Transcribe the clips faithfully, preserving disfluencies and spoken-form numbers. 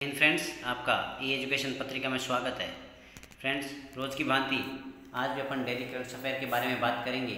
इन friends, आपका ई education पत्रिका में स्वागत है। फ्रेंड्स, रोज़ की भांति आज भी अपन डेली करंट अफेयर के बारे में बात करेंगे।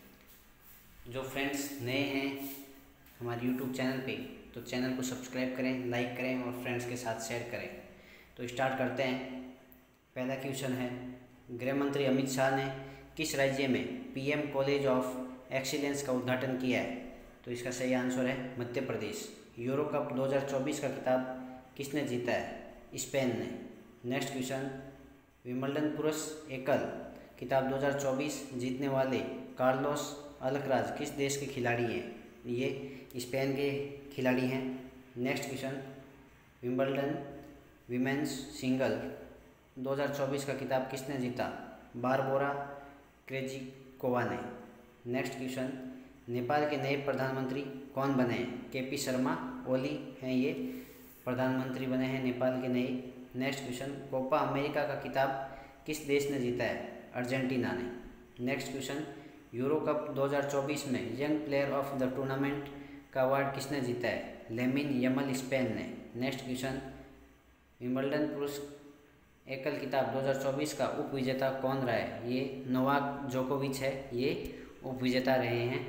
जो फ्रेंड्स नए हैं हमारे यूट्यूब चैनल पे, तो चैनल को सब्सक्राइब करें, लाइक करें और फ्रेंड्स के साथ शेयर करें। तो स्टार्ट करते हैं। पहला क्वेश्चन है, गृह मंत्री अमित शाह ने किस राज्य में पीएम कॉलेज ऑफ एक्सीलेंस का उद्घाटन किया है? तो इसका सही आंसर है मध्य प्रदेश। यूरो कप दो हज़ार चौबीस का खिताब किसने जीता है? स्पेन ने। नेक्स्ट क्वेश्चन, विंबलडन पुरुष एकल खिताब दो हज़ार चौबीस जीतने वाले कार्लोस अल्कराज किस देश के खिलाड़ी हैं? ये स्पेन के खिलाड़ी हैं। Next question, Wimbledon women's single दो हज़ार चौबीस का खिताब किसने जीता? बारबोरा क्रेजिकोवा ने। नेक्स्ट क्वेश्चन, नेपाल के नए प्रधानमंत्री कौन बने हैं? के पी शर्मा ओली हैं ये प्रधानमंत्री बने हैं नेपाल के नए। नेक्स्ट क्वेश्चन, कोपा अमेरिका का खिताब किस देश ने जीता है? अर्जेंटीना ने। नेक्स्ट क्वेश्चन, यूरो कप दो हज़ार चौबीस में young player of the tournament का अवार्ड किसने जीता है? लेमिन यमल स्पेन ने। नेक्स्ट क्वेश्चन, विंबलडन पुरुष एकल खिताब दो हज़ार चौबीस का उप विजेता कौन रहा है? ये नोवाक जोकोविच है, ये उप विजेता रहे हैं।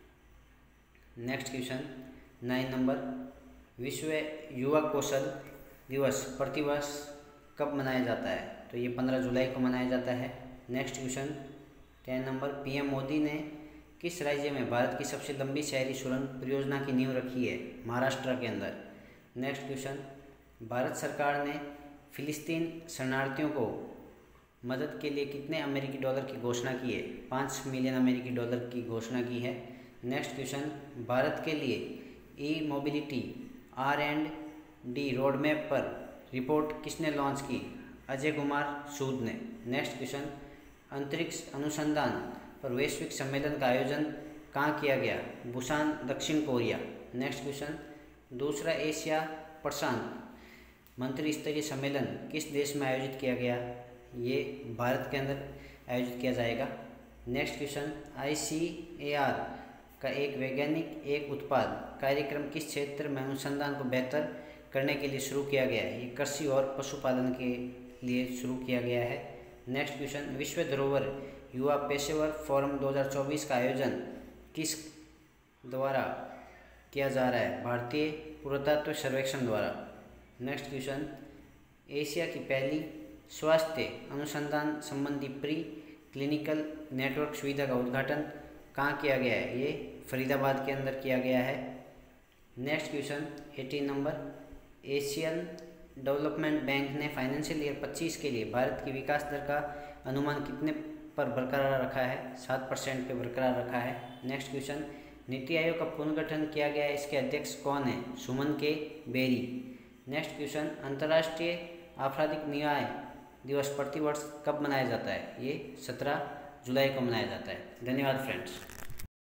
नेक्स्ट क्वेश्चन नाइन नंबर, विश्व युवा कौशल दिवस प्रतिवर्ष कब मनाया जाता है? तो ये पंद्रह जुलाई को मनाया जाता है। Next question ten number, PM Modi ने किस राज्य में भारत की सबसे लंबी शहरी सुरंग परियोजना की नींव रखी है? महाराष्ट्र के अंदर। नेक्स्ट क्वेश्चन, भारत सरकार ने फिलिस्तीन शरणार्थियों को मदद के लिए कितने अमेरिकी डॉलर की घोषणा की है? पाँच मिलियन अमेरिकी डॉलर की घोषणा की है। नेक्स्ट क्वेश्चन, भारत के लिए E mobility R and D road map पर रिपोर्ट किसने लॉन्च की? अजय कुमार सूद ने। नेक्स्ट क्वेश्चन, अंतरिक्ष अनुसंधान पर वैश्विक सम्मेलन का आयोजन कहाँ किया गया? बुसान, दक्षिण कोरिया। नेक्स्ट क्वेश्चन, दूसरा एशिया प्रशांत मंत्री स्तरीय सम्मेलन किस देश में आयोजित किया गया? ये भारत के अंदर आयोजित किया जाएगा। Next question, I C A R का एक वैज्ञानिक एक उत्पाद कार्यक्रम किस क्षेत्र में अनुसंधान को बेहतर करने के लिए शुरू किया गया है? ये कृषि और पशुपालन के लिए शुरू किया गया है। नेक्स्ट क्वेश्चन, विश्व धरोहर युवा पेशेवर फोरम दो हज़ार चौबीस का आयोजन किस द्वारा किया जा रहा है? भारतीय पुरातत्व सर्वेक्षण द्वारा। नेक्स्ट क्वेश्चन, एशिया की पहली स्वास्थ्य अनुसंधान संबंधी प्री क्लिनिकल नेटवर्क सुविधा का उद्घाटन कहाँ किया गया है? ये फरीदाबाद के अंदर किया गया है। Next question eighteen number, Asian Development Bank ने फाइनेंशियल ईयर पच्चीस के लिए भारत की विकास दर का अनुमान कितने पर बरकरार रखा है? सात परसेंट पे बरकरार रखा है। नेक्स्ट क्वेश्चन, नीति आयोग का पुनर्गठन किया गया है, इसके अध्यक्ष कौन है? सुमन के बेरी। नेक्स्ट क्वेश्चन, अंतर्राष्ट्रीय आपराधिक न्याय दिवस प्रतिवर्ष कब मनाया जाता है? ये सत्रह जुलाई को मनाया जाता है। धन्यवाद फ्रेंड्स।